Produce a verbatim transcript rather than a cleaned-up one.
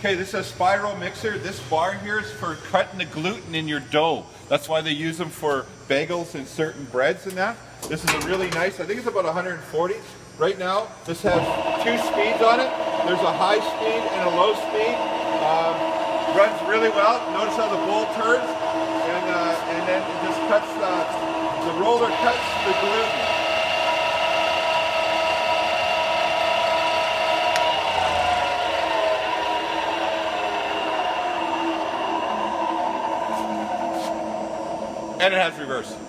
Okay, this is a spiral mixer. This bar here is for cutting the gluten in your dough. That's why they use them for bagels and certain breads and that. This is a really nice, I think it's about one hundred forty. Right now, this has two speeds on it. There's a high speed and a low speed. Um, runs really well. Notice how the bowl turns, and, uh, and then it just cuts, uh, the roller cuts the gluten. And it has reverse.